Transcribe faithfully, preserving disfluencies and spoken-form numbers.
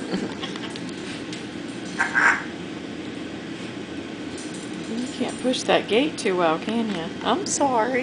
You can't push that gate too well, can you? I'm sorry.